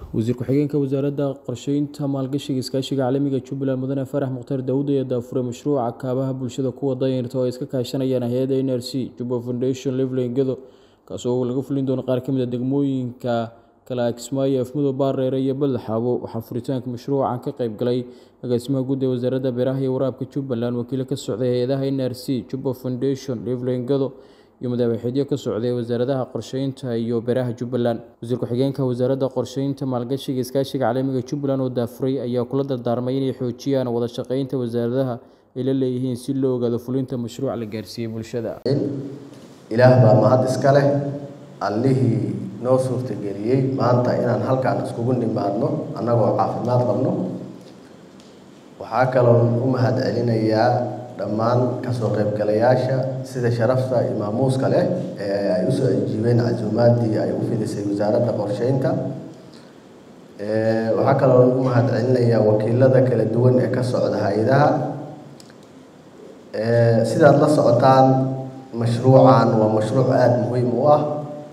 wasiir ku-xigeenka wasaaradda qorsheynta maalgashiga iskaashiga caalamiga Jubbaland mudane Farax Mukhtaar Daawud ayaa daaffuray mashruuca kaabaha bulshada kuwa danyarta oo ay iska kaashanayaan hay'adda NRC Jubba Foundation Leveling Gedo kaas oo laga fulin doono qaar ka mid ah degmooyinka kala Kismaayo Afmudo Baareere iyo Balxaabo waxaa furitaanka mashruucan ka qayb galay agaasimaha guud ee wasaaradda beeraha iyo waraabka Jubbaland wakiil ka socday hay'adaha NRC Jubba Foundation Leveling Gedo iyo madaxweynaha ka socday wasaaradda qorsheynta iyo beeraha Jubbaland wasiir ku-xigeenka wasaaradda qorsheynta maalgashiga iskaashiga caalamiga Jubbaland oo daaffuray ayaa kula dardaarmay inay xoojiyaan wada shaqeynta wasaaradaha ay la leeyihiin si loo ogaado fulinta mashruuca la gaarsiiyay bulshada ilaah baa mahad iska leh allihii noo suurtageliyay maanta inaan halkaan iskugu nimaadno annagoo caafimaad qabno waxaa kaloo u mahad celinayaa dhammaan ka soo qaybgalayaasha sida sharafta iyo maamuuska leh ee ay u soo ajiibeen casuumaadii ay u fidisay wasaaradda qorsheynta waxaa kaloo u mahad celinayaa wakiilada kala duwan ee ka socda hay'adaha sidaad la socotaan mashruucan waa mashruuc aad muhiim u ah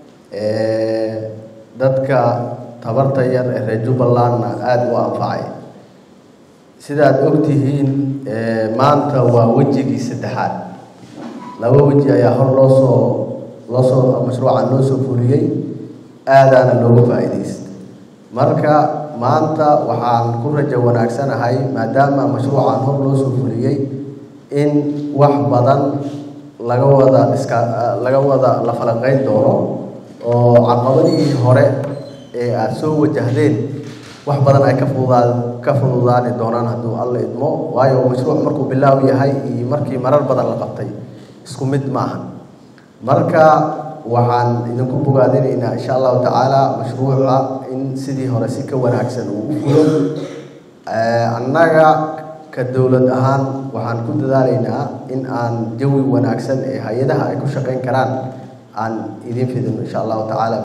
dadka tabarta yar ee reer Jubbalandna aad u anfacay sidaad ogtihiin maanta waa wajigii saddexaad laba waji ayaa hor loo soo mashruucan loo soo fuliyay aadana looga faa'iideystay marka maanta waxaan ku rajo wanaagsanahay maadaama mashruucan hor loo soo fuliyay in wax badan laga wada la falanqeyn doono oo caqabadii hore ee aad soo wajahdeen wax badan ay ka fududaani doonaan hadduu alla idmo waayo mashruuc markuu bilaaw yahay iyo markii marar badan la qabtay isku mid maahan marka waxaan idinku bogaadinaynaa insha allahu tacaala mashruuca in sidii hore si ka wanaagsan uu u fulo annaga ka dowlad ahaan waxaan ku dadaalaynaa in aan jawi wanaagsan ee hay'adaha ay ku shaqeyn karaan aan idin fidino insha allahu tacaala